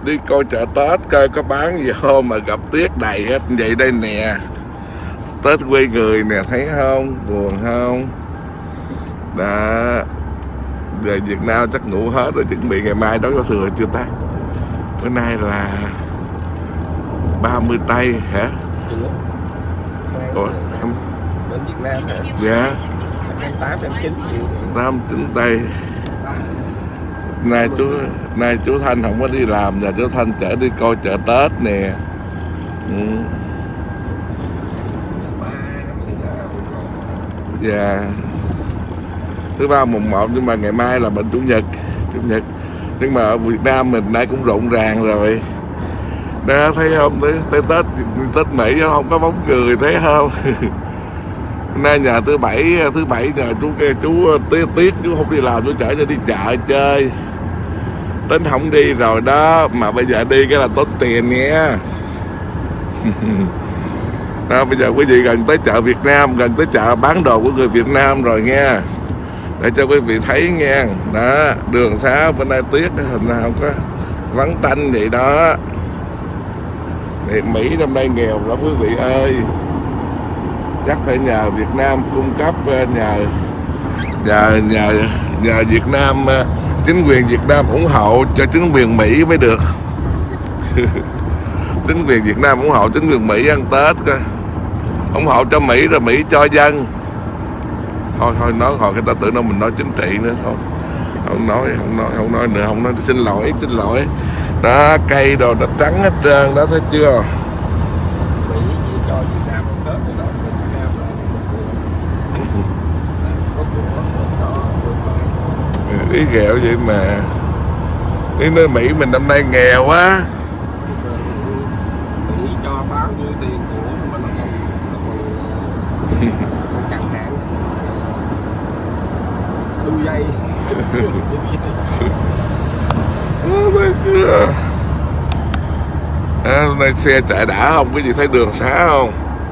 Đi coi chợ Tết coi có bán gì không mà gặp tuyết đầy hết vậy đây nè. Tết quê người nè, thấy không? Buồn không? Đó. Về Việt Nam chắc ngủ hết rồi, chuẩn bị ngày mai đón giao thừa chưa ta? Bữa nay là 30 Tây hả? Ủa? Bên Việt Nam hả? Dạ. 8 9 8 9 Tây. Nay chú Thanh không có đi làm, nhà chú Thanh chở đi coi chợ Tết nè. Dạ. Thứ ba mùng 1 nhưng mà ngày mai là bệnh chủ nhật. Nhưng mà ở Việt Nam mình nay cũng rộn ràng rồi. Đó, thấy không? Tới Tết Mỹ không có bóng người, thấy không? Nay nhà thứ bảy nhà chú Tiết chú không đi làm, chú chở cho đi chợ chơi. Tính không đi rồi đó, mà bây giờ đi cái là tốn tiền nha. Đó, bây giờ quý vị gần tới chợ Việt Nam, gần tới chợ bán đồ của người Việt Nam rồi nha, để cho quý vị thấy nha. Đó, đường xá bên đây tuyết hình nào có vắng tanh vậy đó. Mỹ năm nay nghèo lắm quý vị ơi, chắc phải nhờ Việt Nam cung cấp, nhờ Việt Nam, chính quyền Việt Nam ủng hộ cho chính quyền Mỹ mới được. Chính quyền Việt Nam ủng hộ chính quyền Mỹ ăn Tết coi, ủng hộ cho Mỹ rồi Mỹ cho dân. Thôi nói hồi người ta tưởng đâu mình nói chính trị nữa, thôi không nói nữa, không nói. Xin lỗi. Đó, cây đồ nó trắng hết trơn đó, thấy chưa? Mỹ chỉ cho Việt Nam ăn Tết thì đó, Việt Nam là Ý ghẹo vậy mà. Ý nói Mỹ mình năm nay nghèo quá. Mỹ cho bao nhiêu tiền của mà nó còn căng hạn đu dây. Thấy chưa? Hôm nay xe chạy đã không? Cái gì thấy đường xá không?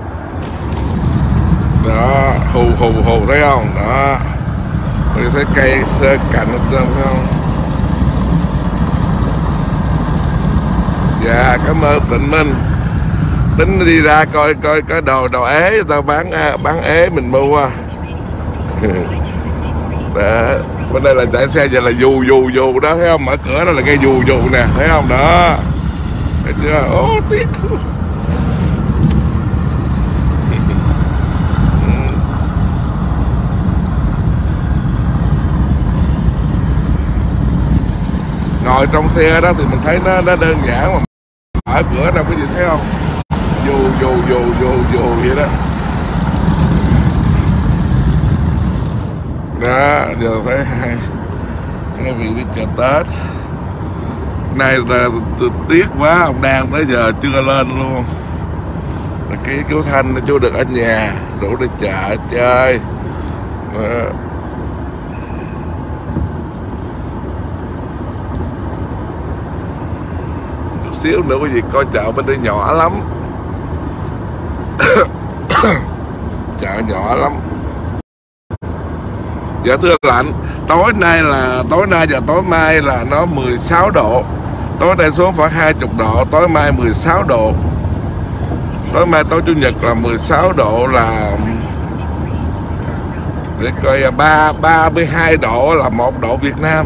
Đó, hù thấy không? Đó, mình thấy cây sơ cạnh hết trơn phải không? Dạ, cảm ơn Tịnh Minh. Tính đi ra coi cái đồ ế người ta bán ế mình mua. Đó, bên đây là chạy xe giờ là dù đó, thấy không? Mở cửa đó là cây dù nè, thấy không? Đó, thấy chưa? Ô, tiếc. Ngồi trong xe đó thì mình thấy nó đơn giản, mà mở cửa đâu có gì, thấy không? Dù vậy đó. Đó, giờ thấy hai vị đi chợ Tết. Nay là tiếc quá, ông đang tới giờ chưa lên luôn. Cái chú Thanh chú được ở nhà rủ đi chợ chơi. Đó. Chút xíu nữa quý vị coi chợ bên đây nhỏ lắm. Chợ nhỏ lắm. Dạ thưa lạnh, tối nay và tối mai là nó 16 độ. Tối nay xuống khoảng 20 độ, tối mai 16 độ. Tối mai tối chủ nhật là 16 độ, là để coi 32 độ là 1 độ Việt Nam.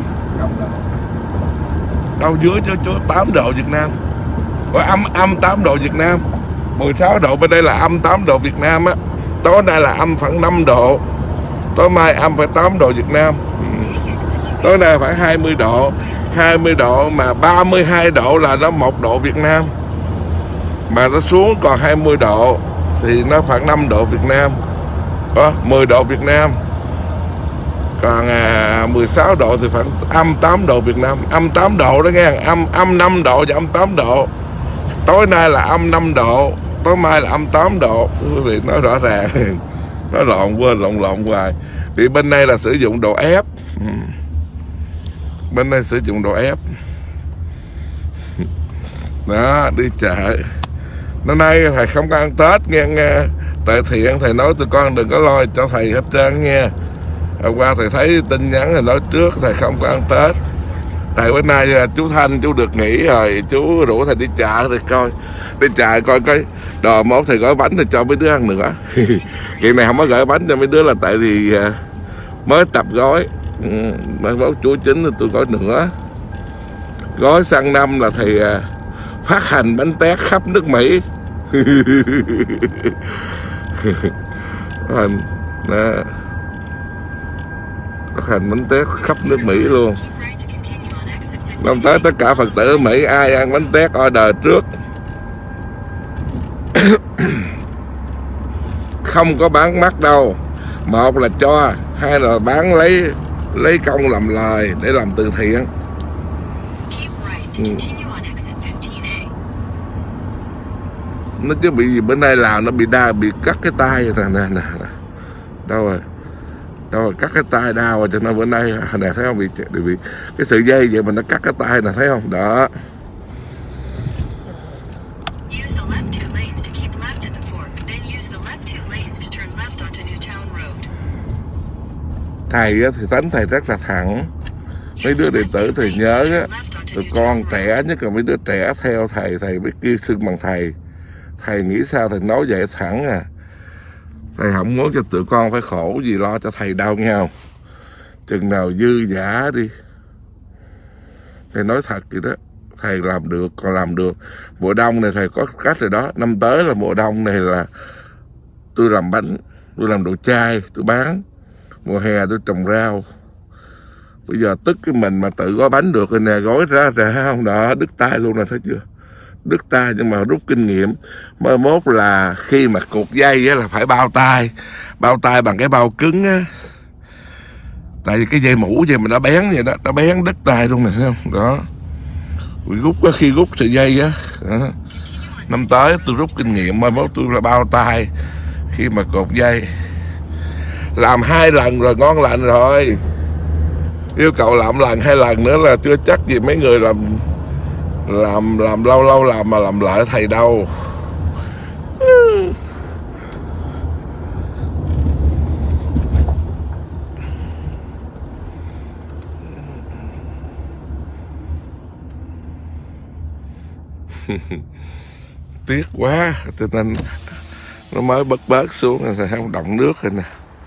Đâu dưới chứ 8 độ Việt Nam. Có âm 8 độ Việt Nam. 16 độ bên đây là âm 8 độ Việt Nam á. Tối nay là âm khoảng 5 độ. Tối mai âm phải 8 độ Việt Nam. Tối nay phải 20 độ. 20 độ mà 32 độ là nó 1 độ Việt Nam. Mà nó xuống còn 20 độ thì nó khoảng 5 độ Việt Nam. 10 độ Việt Nam. Còn 16 độ thì khoảng âm 8 độ Việt Nam. Âm 8 độ đó nghe. Âm 5 độ và âm 8 độ. Tối nay là âm 5 độ, tối mai là âm 8 độ. Thưa quý vị, nói rõ ràng. Nói lộn hoài. Vì bên đây là sử dụng độ ép. Bên đây sử dụng độ ép. Đó, đi chợ. Năm nay thầy không có ăn Tết nghe. Tại Thiện thầy nói tụi con đừng có lo cho thầy hết trơn nha. Hôm qua thầy thấy tin nhắn thầy nói trước thầy không có ăn Tết. Tại bữa nay chú Thanh chú được nghỉ rồi, chú rủ thầy đi chợ thì coi, đi chợ coi cái đồ mốt thầy gói bánh thì cho mấy đứa ăn nữa. Chuyện này không có gửi bánh cho mấy đứa là tại vì mới tập gói, mai mốt chú chính thì tôi gói nữa. Gói sang năm là thầy phát hành bánh tét khắp nước Mỹ. Phát hành bánh tét khắp nước Mỹ luôn. Năm tới tất cả Phật tử Mỹ ai ăn bánh tét order trước. Không có bán mắc đâu. Một là cho, hai là bán lấy công làm lời để làm từ thiện. Nó chứ bị gì bữa nay làm nó bị cắt cái tay nè. Đâu rồi cắt cái tay đau rồi, cho nên bữa nay nè thấy không, bị cái sợi dây vậy mà nó cắt cái tay nè, thấy không đó. Thầy thì tánh thầy rất là thẳng. Mấy đứa đệ tử thầy nhớ á, tụi con trẻ nhất là mấy đứa trẻ theo thầy biết kêu xưng bằng thầy. Thầy nghĩ sao thầy nói vậy thẳng à. Thầy không muốn cho tụi con phải khổ gì lo cho thầy đâu nhau. Chừng nào dư giả đi. Thầy nói thật vậy đó. Thầy làm được, còn làm được. Mùa đông này thầy có cách rồi đó. Năm tới là mùa đông này là tôi làm bánh, tôi làm đồ chai, tôi bán. Mùa hè tôi trồng rau. Bây giờ tức cái mình mà tự gói bánh được rồi nè, gói ra không đó, đứt tay luôn nè, thấy chưa? Đứt tay, nhưng mà rút kinh nghiệm. Mới mốt là khi mà cột dây á, là phải bao tay bằng cái bao cứng á. Tại vì cái dây mũ vậy mà nó bén vậy đó, nó bén đứt tay luôn nè, thấy không? Đó. Rút á, khi rút sợi dây á. Đó. Năm tới tôi rút kinh nghiệm, mai mốt tôi là bao tay khi mà cột dây. Làm 2 lần rồi ngon lành rồi. Yêu cầu làm lần 2 lần nữa là chưa chắc gì mấy người làm lâu làm mà làm lại thầy đâu. Tiếc quá, cho nên nó mới bớt xuống rồi, không động nước rồi nè.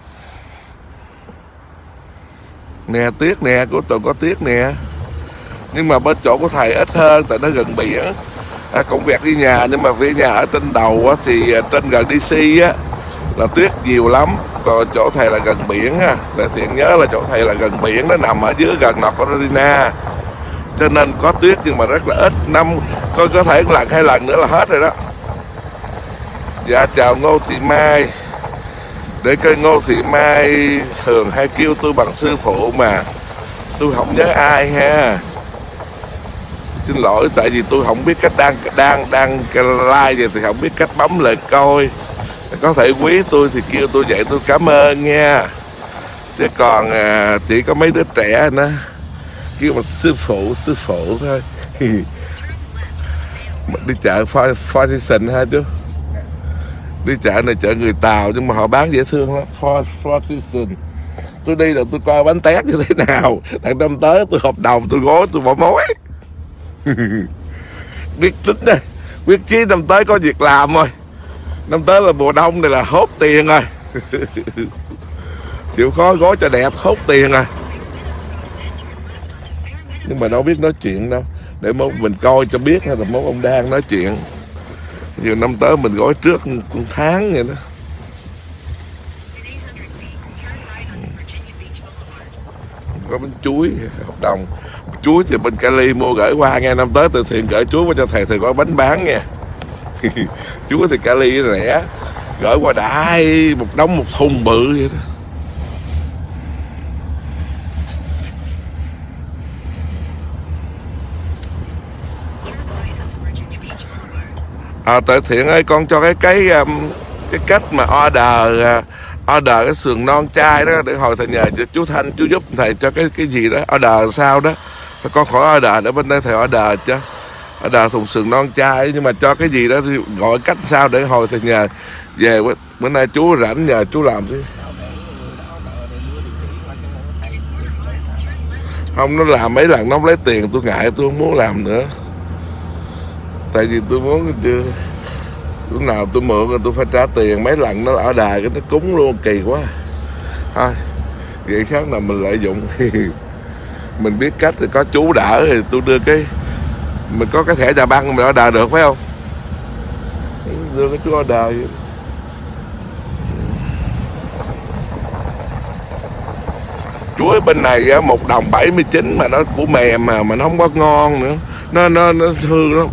Nè tiếc nè, của tôi có tiếc nè. Nhưng mà bên chỗ của thầy ít hơn, tại nó gần biển. Công việc đi nhà, nhưng mà về nhà ở trên đầu á, thì trên gần DC á là tuyết nhiều lắm. Còn chỗ thầy là gần biển á. Tại Thiện nhớ là chỗ thầy là gần biển, nó nằm ở dưới gần North Carolina. Cho nên có tuyết nhưng mà rất là ít. Năm có thể 1 lần 2 lần nữa là hết rồi đó. Dạ chào Ngô Thị Mai. Để coi Ngô Thị Mai thường hay kêu tôi bằng sư phụ mà tôi không nhớ ai ha. Xin lỗi, tại vì tôi không biết cách đang like vậy thì không biết cách bấm lời coi. Có thể quý tôi thì kêu tôi vậy tôi cảm ơn nha. Chứ còn chỉ có mấy đứa trẻ nữa kêu bằng sư phụ thôi. Đi chợ Four Seasons ha chú. Đi chợ này chợ người Tàu nhưng mà họ bán dễ thương lắm. Four Seasons. Tôi đi là tôi coi bánh tét như thế nào. Đằng năm tới tôi hợp đồng, tôi gói, tôi bỏ mối. Biết tính đây, biết chí năm tới có việc làm rồi. Năm tới là mùa đông này là hốt tiền rồi. Chịu khó gói cho đẹp, hốt tiền rồi. Nhưng mà đâu biết nói chuyện đâu. Để mốt mình coi cho biết hay là mốt ông đang nói chuyện. Giờ năm tới mình gói trước 1 tháng vậy đó. Có bánh chuối hợp đồng. Chuối thì bên Cali mua gửi qua nghe. Năm tới từ Thiện gửi chuối qua cho thầy có bánh bán nha. Chuối thì Cali rẻ, gửi qua đại một đống 1 thùng bự vậy đó. Tại Thiện ơi, con cho cái cách mà order cái sườn non chai đó, để hồi thầy nhờ chú Thanh chú giúp thầy cho cái gì đó order sao đó. Con khỏi order để bên đây thầy order cho. Order thùng sườn non chai, nhưng mà cho cái gì đó thì gọi cách sao để hồi thầy nhờ về bữa nay chú rảnh nhờ chú làm chứ. Không, nó làm mấy lần nó lấy tiền tôi ngại, tôi không muốn làm nữa. Tại vì tôi muốn chưa, lúc nào tôi mượn rồi tôi phải trả tiền, mấy lần nó ở đài cái nó cúng luôn, kỳ quá. Thôi vậy khác nào mình lợi dụng. Mình biết cách thì có chú đỡ thì tôi đưa cái, mình có cái thẻ trà băng mình ở đài được phải không, đưa cái chú ở đài vậy. Chuối bên này á, 1 đồng 79 mà nó củ mềm mà nó không có ngon nữa, nó hư lắm.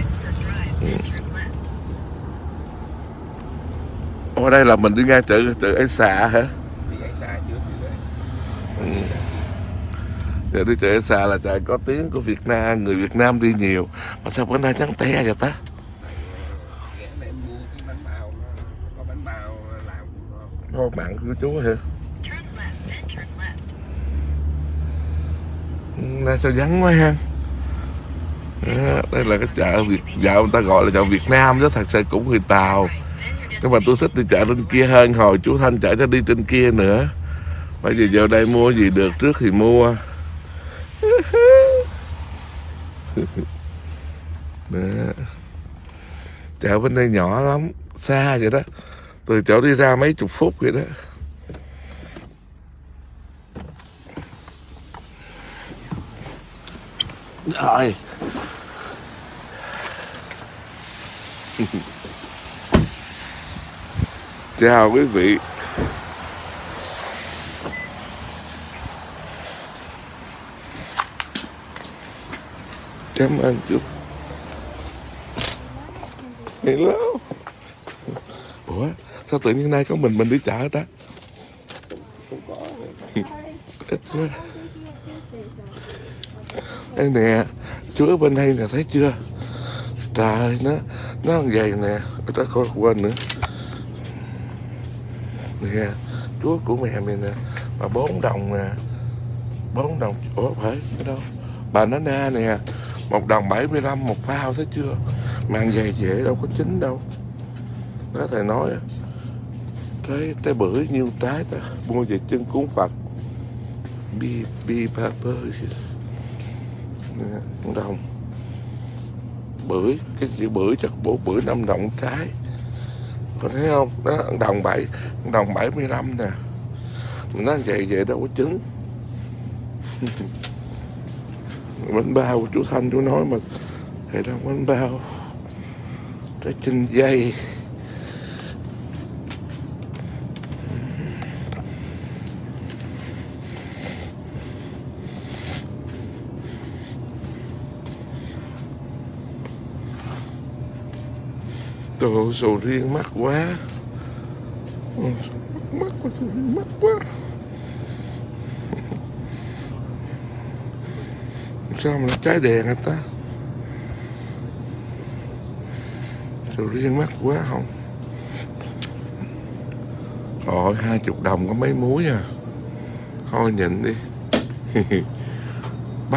Ở đây là mình đi ngang chợ Ái Xà hả? Đi Ái Xà trước đi đấy. Giờ đi chợ Ái Xà là chợ có tiếng của Việt Nam, người Việt Nam đi nhiều. Mà sao bữa nay trắng té vậy ta? Ghé đây mua cái bánh bao, nó có bánh bao làm cũng ngon. Ngon mặn của chú hả? Nay sao vắng quá ha. Đây là cái chợ dạo người ta gọi là chợ Việt Nam chứ thật sự cũng người Tàu. Nhưng mà tôi thích đi chợ trên kia hơn, hồi chú Thanh chở cho đi trên kia nữa. Bây giờ vào đây mua gì được trước thì mua. Đó. Chợ bên đây nhỏ lắm, xa vậy đó, từ chỗ đi ra mấy chục phút vậy đó. Rồi. Chào quý vị. Cảm ơn chú. Hello. Ủa sao tự nhiên nay có mình đi chợ ta? Không có. Ít quá. Đây nè, chú ở bên đây nè, thấy chưa? Trời, nó vậy nè, nó không quên nữa. Nè, chuối của mẹ này nè, mà 4 đồng nè, 4 đồng, ủa phải ở đâu? Banana nè, 1 đồng 75 một phao, thấy chưa? Mang về dễ đâu có chín đâu. Đó thầy nói, cái bưởi nhiêu trái ta, mua về chân cúng Phật. Bi ba bơ. Nè, 1 đồng. Bưởi, cái chữ bưởi chắc bộ bưởi 5 đồng trái. Có thấy không? Đó, 1 đồng 75 nè. Mình nói vậy đâu có trứng. Bánh bao của chú Thanh chú nói mà thì đâu bánh bao. Trái chinh dây. Trời ơi, sầu riêng mắc quá. Mắc quá. Sao mà nó trái đèn hả ta? Sầu riêng mắc quá không? Rồi 20 đồng có mấy muối à. Thôi nhìn đi. Bắp.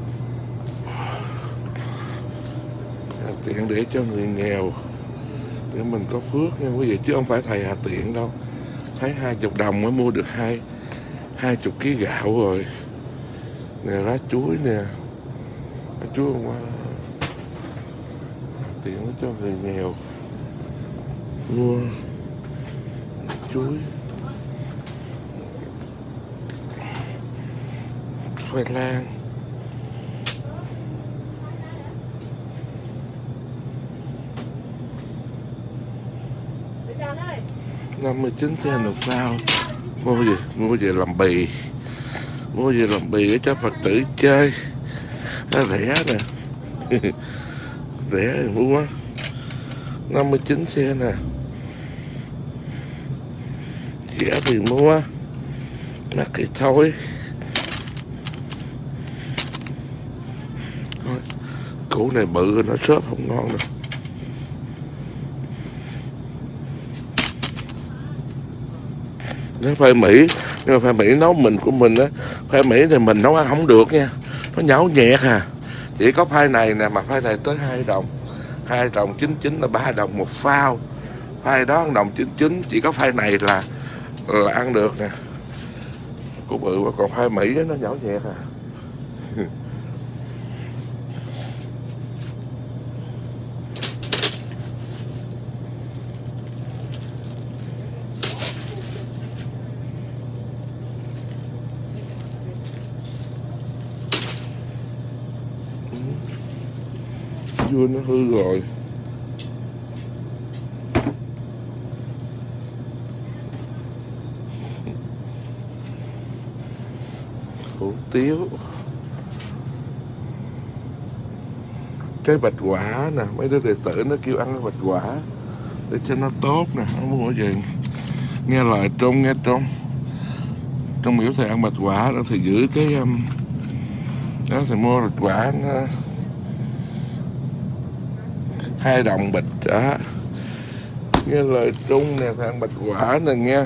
Tiện để cho người nghèo, để mình có phước nha quý vị, chứ không phải thầy Hà Tiện đâu. Thấy 20 đồng mới mua được 20 kg gạo rồi. Nè lá chuối nè, lá chuối hôm qua Tiện nó cho người nghèo mua chuối, khoai lang. ơi. 59 cent một bao. Mua về làm bì. Mua về làm bì để cho Phật tử chơi. Nó rẻ nè. Rẻ thì mua 59 cent nè. Rẻ thì mua. Mắc thì thôi. Củ này bự nó xốp không ngon đâu. Nó khoai Mỹ, nhưng mà khoai Mỹ nấu mình của mình á, khoai Mỹ thì mình nấu ăn không được nha, nó nhão nhẹt à. Chỉ có khoai này nè, mà khoai này tới 2 đồng, 2 đồng 99 là 3 đồng một phao. Khoai đó 1 đồng 99, chỉ có khoai này là ăn được nè. Của bự, còn khoai Mỹ đó, nó nhão nhẹt à. Vui nó hư rồi. Hủ tiếu, trái bạch quả nè, mấy đứa đệ tử nó kêu ăn cái bạch quả để cho nó tốt nè, nó mua gì nghe lời Trung, nghe Trung trong miếu thầy ăn bạch quả đó thì giữ cái đó thì mua bạch quả nó 2 đồng bịch đó, nghe lời Trung nè, thầy ăn bạch quả nè nghe.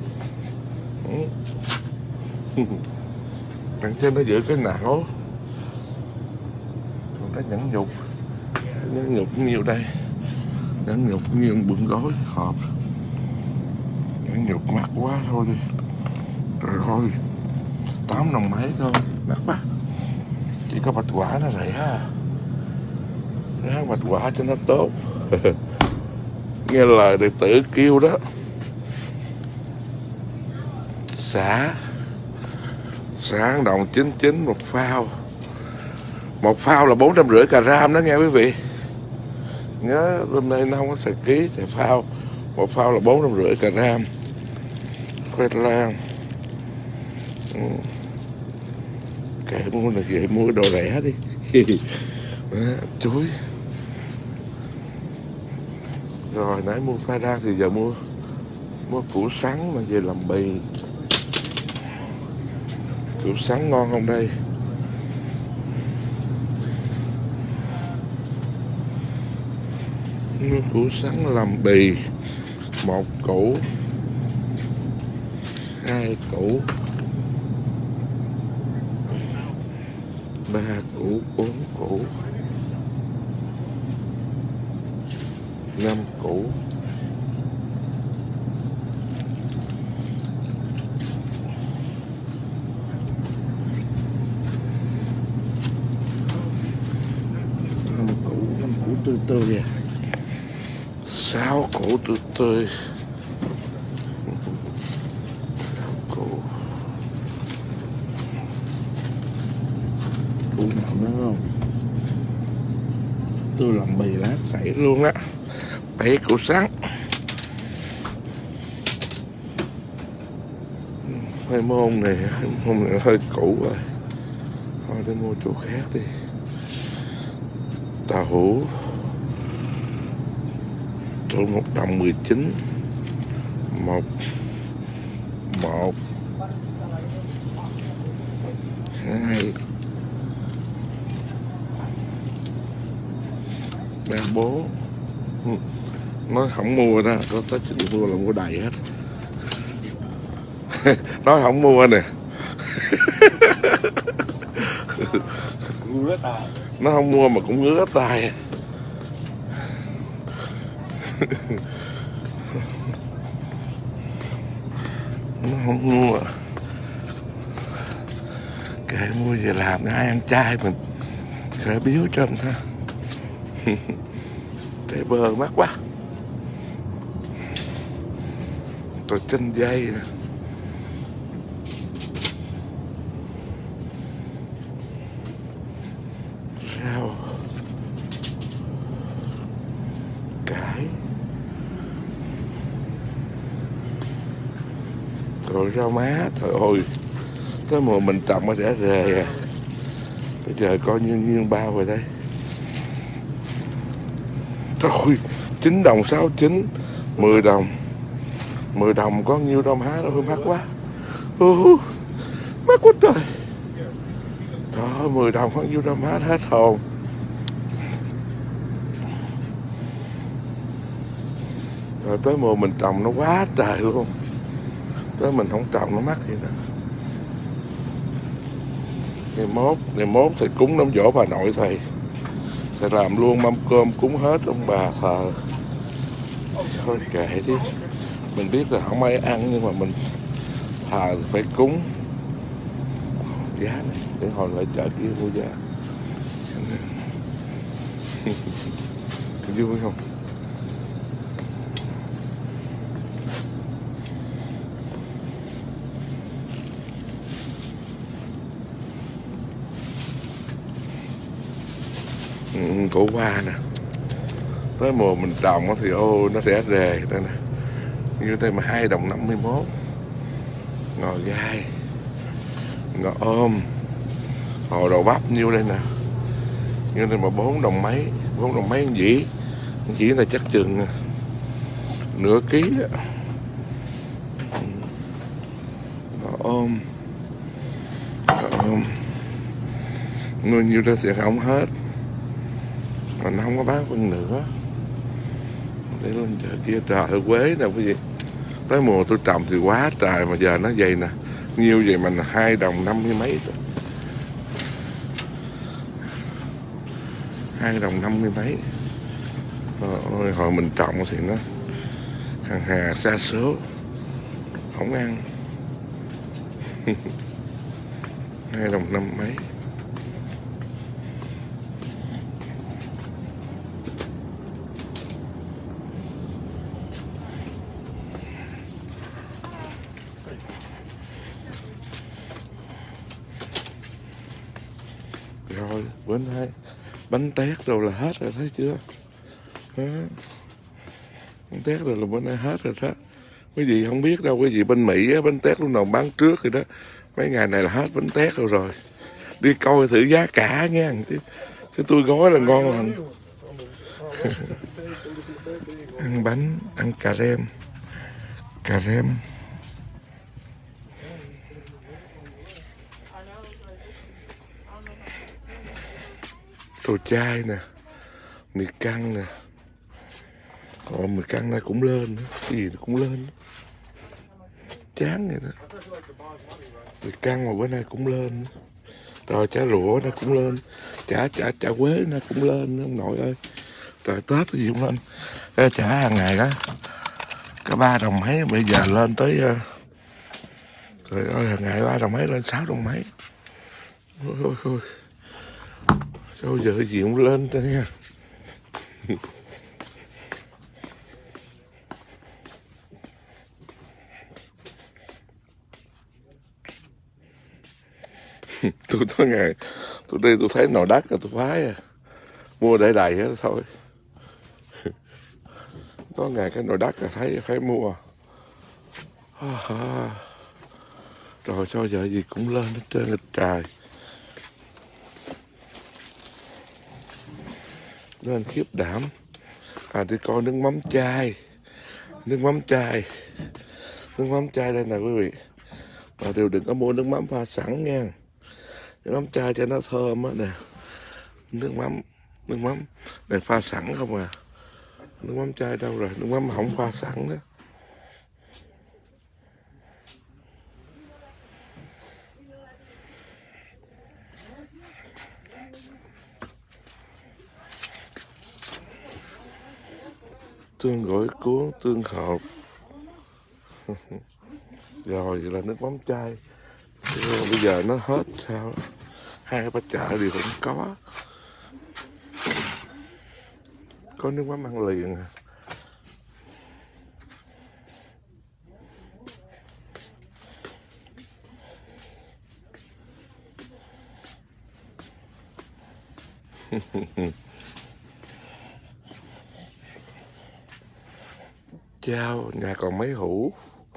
Đằng trên nó giữ cái não, còn cái nhẫn nhục nhiều đây, nhẫn nhục nhiều bưng gói hộp, nhẫn nhục mắc quá thôi đi. Trời ơi, 8 đồng mấy thôi, mắc quá. Chỉ có bạch quả nó rẻ à. Ráng bạch quả cho nó tốt. Nghe lời đệ tử kêu đó. Xả 1 đồng 99 một phao. Một phao là 450 gram đó nghe quý vị. Nhớ hôm nay nó không có xài ký, xài phao. Một phao là 450 gram. Khoai lang. Kệ mua là vậy, mua đồ rẻ đi. Chuối. Rồi nãy mua khoai lang thì giờ mua củ sắn mà về làm bì. Củ sắn ngon không đây? Mua củ sắn làm bì. 1 củ, 2 củ, 3 củ, 4 củ, 5 củ, 5 củ tươi tươi à. 6 củ tươi tươi. Củ nào nữa không? Tôi làm bì lá sảy luôn á. 7 củ sắn. Hai môn này hơi cũ rồi. Thôi để mua chỗ khác đi. Tàu hũ chỗ 1 đồng 19. 1 2 3 4. Nói không mua đó, có tới sự mua là mua đầy hết. Nói không mua nè. Nó không mua mà cũng ngứa tay. Nó không mua. Kệ mua về làm ai ăn chay mình khởi biếu cho anh ta. Trái bơ mắc quá. Tôi chanh dây nè. Rau cải. Rồi rau má. Trời ơi, tới mùa mình trồng nó sẽ rề à. Bây giờ coi như nhiên bao rồi đây. Trời ơi, 9 đồng 69. 10 đồng. 10 đồng có nhiêu rau má đâu, mắc quá. Mắc quá trời. Trời ơi, 10 đồng có nhiêu rau má hết hồn. Rồi tới mùa mình trồng nó quá trời luôn. Tới mình không trồng nó mắc gì nữa. Ngày mốt thì cúng đám giỗ bà nội thầy sẽ làm luôn mâm cơm cúng hết ông bà thờ. Thôi kệ chứ. Mình biết là không ai ăn nhưng mà mình thờ thì phải cúng. Giá này để hồi lại chợ kia mua giá. Vui không? củ hoa nè. Tới mùa mình trồng thì nó rẻ rề đây nè. Như đây mà 2 đồng 51. Ngò gai, ngò ôm, hồ đậu bắp nhiêu đây nè. Như đây mà 4 đồng mấy, 4 đồng mấy dĩ. Dĩ là chắc chừng nửa ký đó. Ngò ôm, nuôi nhiêu đó sẽ không hết, mà nó không có bán phân nữa. Để lên chợ kia trời quế nè quý vị. Tới mùa tôi trồng thì quá trời, mà giờ nó vậy nè, nhiêu vậy mà 2 đồng 50 mấy thôi. 2 đồng 50 mấy. Ôi, hồi mình trồng thì nó hàng hà sa số, không ăn. 2 đồng 5 mấy. Rồi bữa nay bánh tét rồi là hết rồi, thấy chưa? Đó. Bánh tét rồi là bữa nay hết rồi đó. Quý vị không biết đâu, quý vị bên Mỹ á, bánh tét lúc nào bán trước rồi đó. Mấy ngày này là hết bánh tét rồi. Đi coi thử giá cả nha. Chứ tôi gói là ngon lành. Ăn bánh, ăn cà rem. Cà rem. Đồ chai nè, mì căng nè. Còn mì căng này cũng lên nữa, cái gì cũng lên. Chán vậy đó. Mì căng mà bữa nay cũng lên. Rồi chả rủa nó cũng lên. Chả quế nó cũng lên, ông nội ơi. Rồi Tết cái gì cũng lên. Cái chả hàng ngày đó có 3 đồng mấy, bây giờ lên tới trời ơi, hàng ngày 3 đồng mấy lên 6 đồng mấy. Ôi. Sao giờ cái gì cũng lên đó nha. Tôi có ngày tôi đi tôi thấy nồi đất rồi tôi phái mua để đầy hết thôi. Có ngày cái nồi đất là thấy phải mua. Rồi sao giờ gì cũng lên hết trơn hết trời. Lên khiếp đảm. Đi coi nước mắm chai. Nước mắm chai đây nè quý vị. Mà đều đừng có mua nước mắm pha sẵn nha. Nước mắm chai cho nó thơm á nè. Nước mắm này pha sẵn không à. Nước mắm chai đâu rồi, nước mắm không pha sẵn đó. Tương gỏi cuốn, tương hộp. Rồi vậy là nước mắm chai. Bây giờ nó hết sao? 2 ba chợ thì vẫn có. Có nước mắm ăn liền à. Chao, nhà còn mấy hũ.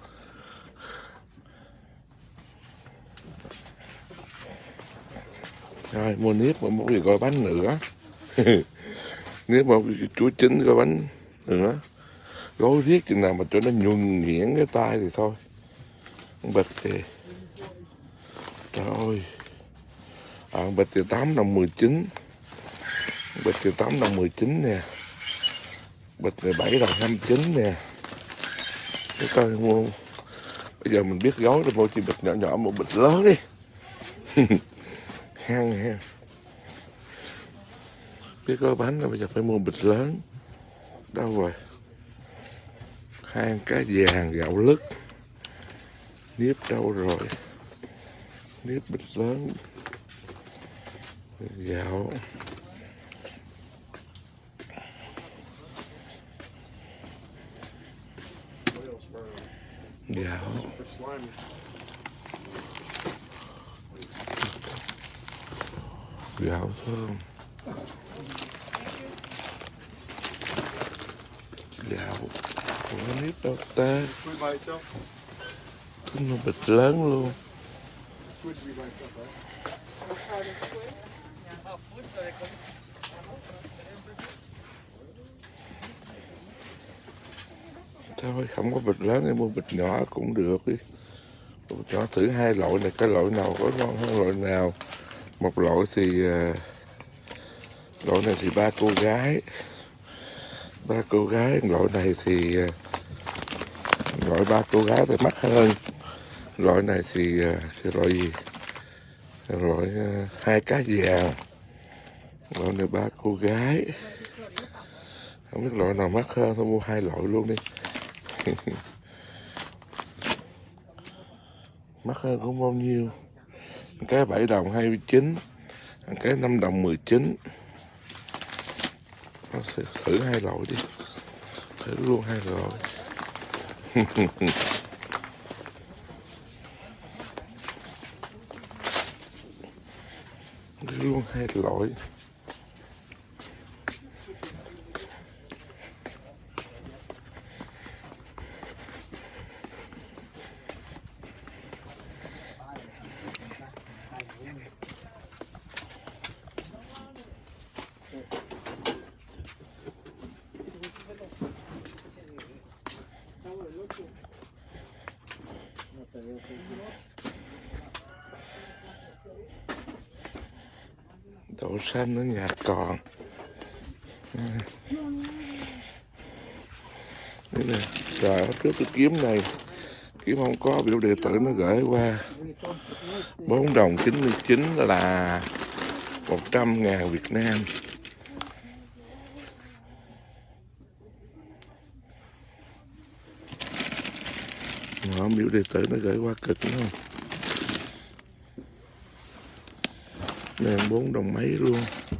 Rồi mua nếp và một gói bánh nữa. Nếp một chuối chín gói bánh nữa. Gói riết chừng nào mà cho nó nhuần nhuyễn cái tay thì thôi. Bịch thì trời ơi. Bịch thì 8 đồng 19. Bịch thì 8 đồng 19 nè. Bịch thì 7 đồng 29 nè. Cái coi mua. Bây giờ mình biết gói rồi, mua chỉ bịch nhỏ nhỏ, một bịch lớn đi. Hăng ha. Biết gói bánh rồi, bây giờ phải mua bịch lớn. Đâu rồi? 2 cái vàng gạo lứt. Nếp đâu rồi? Nếp bịch lớn. Gạo. Gạo thơm. gạo. Ủa nếp đâu ta? Nó bịch lớn luôn. Thôi không có bịch lớn em mua bịch nhỏ cũng được đi. Bịch nhỏ thử hai loại này, cái loại nào có ngon hơn loại nào. Một loại thì loại này thì ba cô gái, loại này thì loại ba cô gái thì mắc hơn. Loại này thì cái loại gì, loại hai cá vàng, loại này ba cô gái. Không biết loại nào mắc hơn, thôi mua hai loại luôn đi. Mắc hơn cũng bao nhiêu, cái 7 đồng 29, cái 5 đồng 19. Thử hai loại đi, thử luôn hai loại. Thử luôn hai loại. Đậu xanh ở nhà còn. Đây nè, trời trước tôi kiếm này, kiếm không có, biểu điện tử nó gửi qua 4 đồng 99 là 100.000 Việt Nam. Nó biểu điện tử nó gửi qua cực đúng không? Này 4 đồng mấy luôn.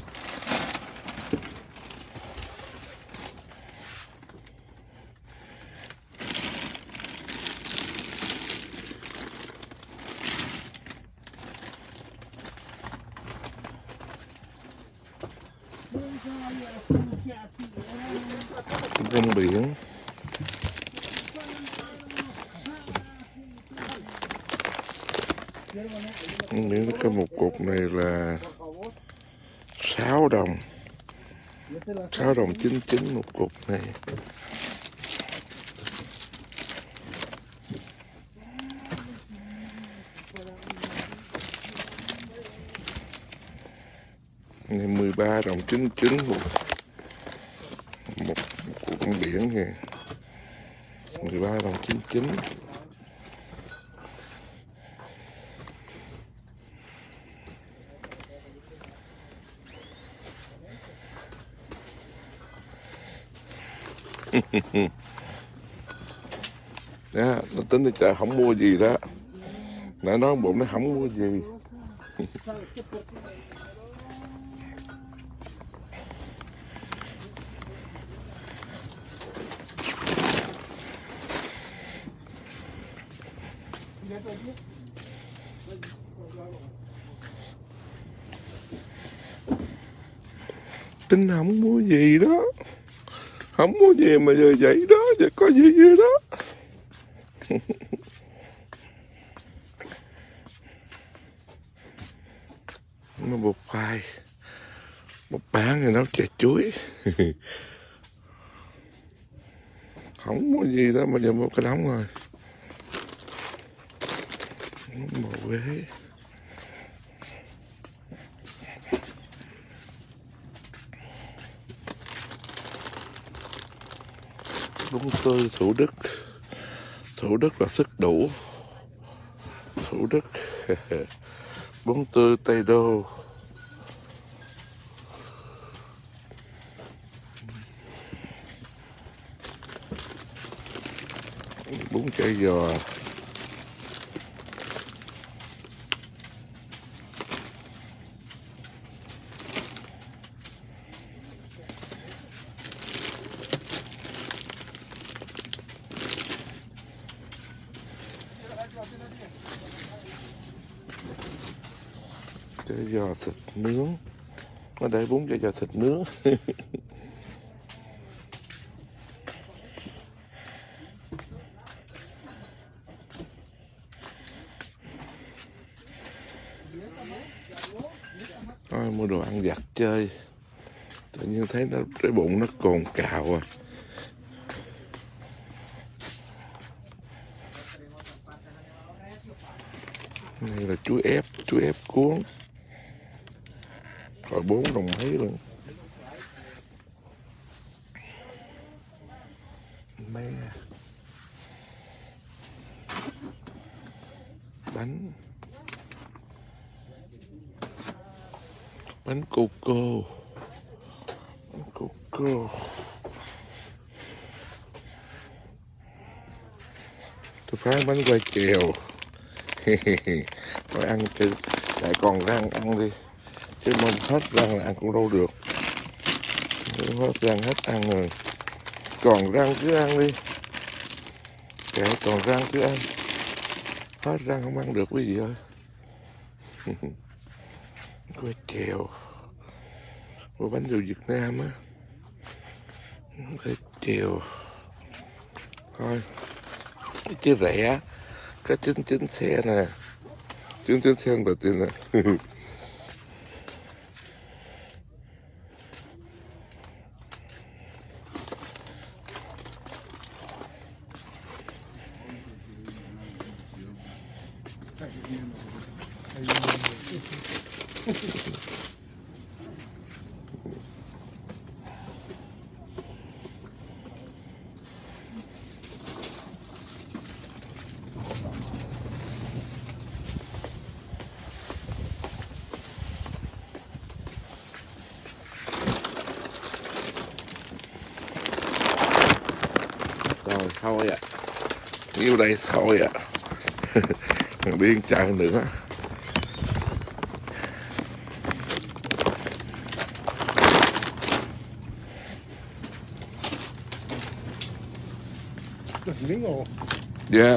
Rong biển. Những cái một cục này là 6 đồng 99 một cục này. Này 13 đồng 99 một cục con biển kìa. 13 đồng 99. Đó, nó tính đi chợ không mua gì đó. Nãy nói bụng nó không mua gì. Tính không mua gì đó. Không mua gì mà giờ vậy đó, giờ có gì vậy đó. Nó bột khoai, bột bán thì nấu chè chuối. Không mua gì đó mà giờ mua cái đống rồi. Bột ghế. Bún tươi Thủ Đức. Thủ Đức là sức đủ. Thủ Đức. Bún tươi Tây Đô. Bún chả giò. Chả giò thịt nướng. Nó để bún chả giò thịt nướng. Thôi mua đồ ăn vặt chơi. Tự nhiên thấy nó cái bụng nó cồn cào à. Này là chú ép cuốn. Rồi 4 đồng mấy luôn. Mẹ. Bánh coco. Bánh coco. Tôi phái bánh quay kèo. Rồi ăn chứ, lại còn rang ăn đi, chứ mà hết rang là ăn cũng đâu được. Hết rang hết ăn rồi, còn rang cứ ăn đi, kệ còn rang cứ ăn, hết rang không ăn được quý vị ơi. Quay kèo, mua bánh dù Việt Nam á, quay kèo thôi, chứ rẻ. Có 99 xe nè, 99 xe đầu tiên nè. Rồi thôi ạ, nhiêu đây thôi ạ. Đi chợ nữa. Dạ.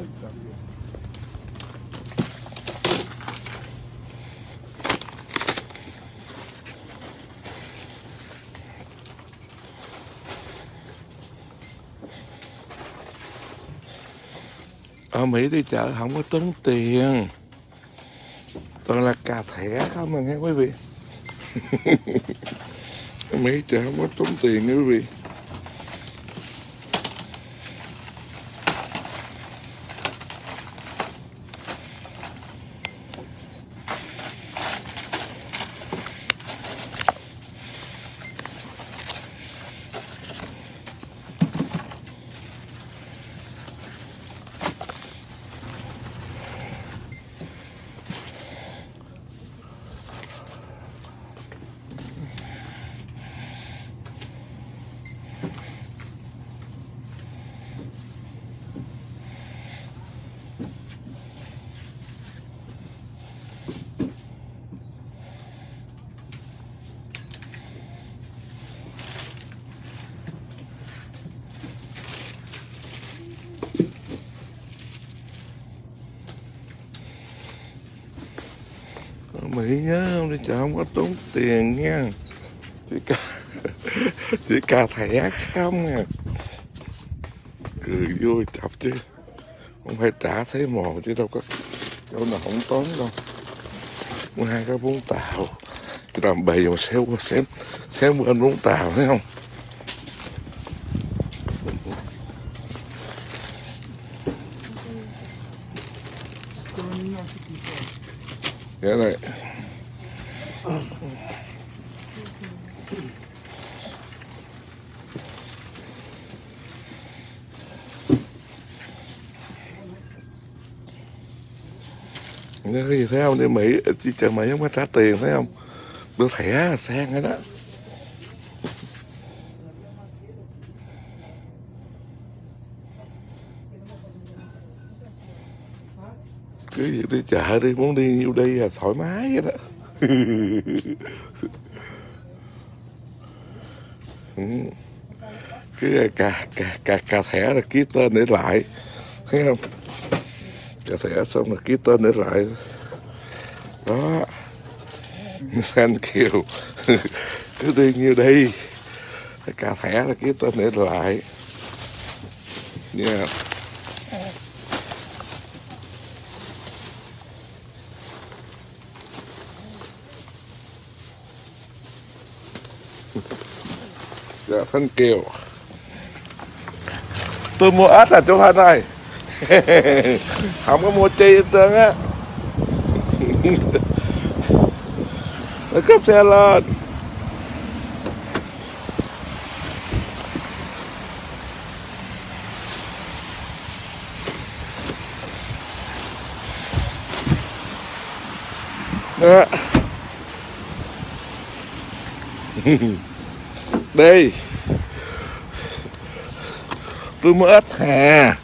Ở Mỹ đi chợ không có tốn tiền, toàn là cà thẻ không mà nghe quý vị. Ở Mỹ chợ không có tốn tiền nha quý vị. Mỹ nhớ không, đi chợ không có tốn tiền nha, chỉ cà thẻ không à. Cười vui chọc chứ không phải trả thế mồ chứ đâu có chỗ nào không tốn đâu. Mua 2 cái Vũng Tàu cái làm bầy mà xéo bên Vũng Tàu thấy không. Cái này cái gì thấy không, đi Mỹ đi chợ Mỹ không có trả tiền thấy không, đưa thẻ sang hết đó. Cứ việc đi chợ đi, muốn đi nhiêu đi là thoải mái vậy đó. Cái cà thẻ là ký tên để lại thấy không, cà thẻ xong là ký tên để lại đó. Thank you. Cứ đi nhiêu đi, cà thẻ là ký tên để lại nha. Yeah. Dạ Thanh Kiều. Tôi mua ếch à chú Thanh ơi. Không có mua chi hết trơn á. Nó cấp xe lên. Đó. Đi. Tôi mua ếch hà.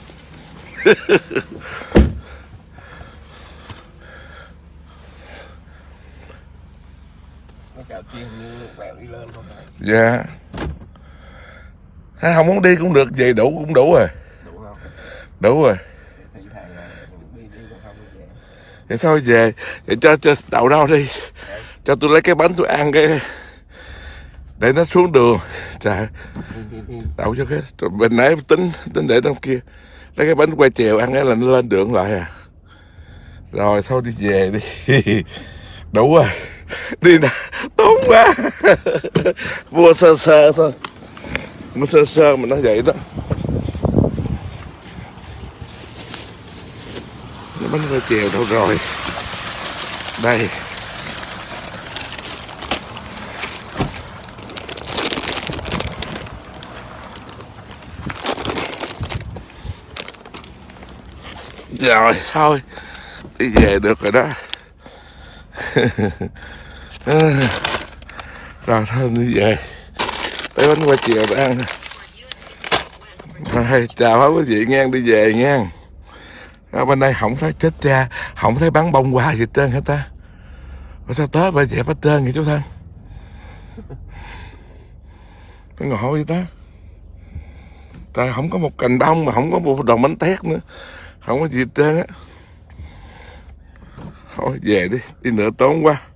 Nó cạo chiên như quẹo đi lên không phải. Dạ. Không muốn đi cũng được, vậy đủ cũng đủ rồi. Đủ không? Đủ rồi. Thì thầy là đi còn không có về. Vậy thôi về. Vậy cho đậu đâu đi. Cho tôi lấy cái bánh tôi ăn cái. Để nó xuống đường. Trời. Đậu cho cái. Rồi bên nãy tính để trong kia. Lấy cái bánh quay chèo ăn cái là nó lên đường lại à. Rồi thôi đi về đi. Đủ rồi. Đi nè. Tốn quá. Mua sơ sơ thôi. Mua sơ sơ mà nó vậy đó. Cái bánh quay chèo đâu rồi. Đây. Rồi thôi. Đi về được rồi đó. Rồi thôi đi về. Lấy bánh qua chiều để ăn. Rồi, chào hết quý vị nghe, đi về nha. Ở bên đây không thấy chết cha, không thấy bắn bông hoa gì hết trơn hết ta. Ở sao tới bà dẹp hết trơn vậy chú Thân? Cái ngộ vậy ta. Trời, không có một cành bông mà không có một đòn bánh tét nữa. Không có gì hết trơn á. Thôi về đi nữa tốn quá.